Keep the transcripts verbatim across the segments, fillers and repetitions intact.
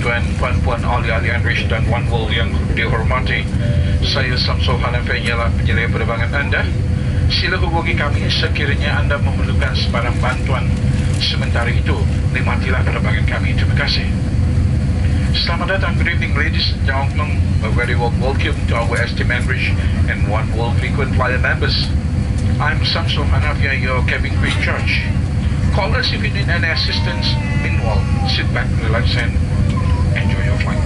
tuan-tuan, puan-puan, ahli-ahli Enrich dan One World yang dihormati, saya Samsul Hanafi ialah penyelia penerbangan anda. Sila hubungi kami sekiranya anda memerlukan sebarang bantuan. Sementara itu, nikmatilah penerbangan kami. Terima kasih. Selamat datang, good evening ladies and gentlemen. A very warm welcome to our S T M Enrich and One World frequent flyer members. I'm Samsul Hanafi, your cabin crew in charge. Call us if you need any assistance. Meanwhile, sit back, relax and enjoy your flight.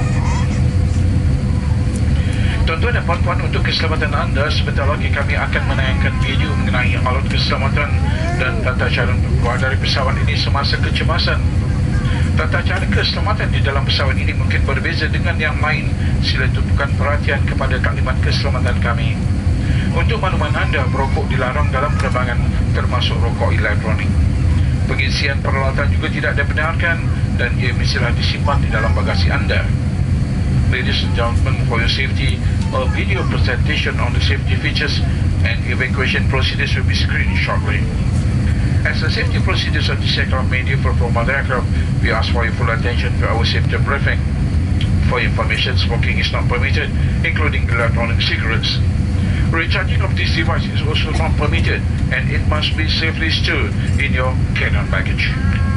Tuan-tuan dan puan-puan, untuk keselamatan anda, sebentar lagi kami akan menayangkan video mengenai alat keselamatan dan tata cara untuk keluar dari pesawat ini semasa kecemasan. Tata cara keselamatan di dalam pesawat ini mungkin berbeza dengan yang lain. Sila tumpukan perhatian kepada taklimat keselamatan kami. Untuk makluman anda, merokok dilarang dalam penerbangan, termasuk rokok elektronik. Pengisian peralatan juga tidak dibenarkan dan ia mestilah disimpan di dalam bagasi anda. Ladies and gentlemen, for your safety, a video presentation on the safety features and evacuation procedures will be screened shortly. As the safety procedures of this aircraft may differ from other aircraft, we ask for your full attention to our safety briefing. For information, smoking is not permitted, including electronic cigarettes. Recharging of this device is also not permitted, and it must be safely stored in your carry-on baggage.